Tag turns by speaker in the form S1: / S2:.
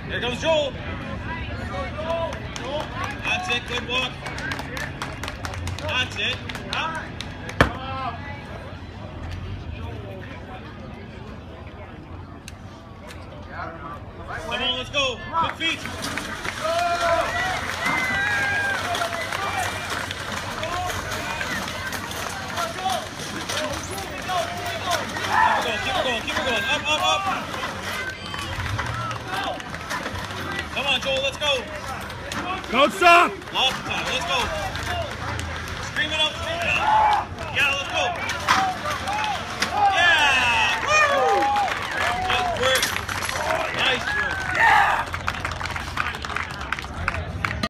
S1: Here comes Joel. That's it, good walk. That's it. Up. Come on, let's go. Quick feet. Keep it going, keep it going. Up, up, up. Come on, Joel, let's go.
S2: Don't stop.
S1: Lost the time, let's go.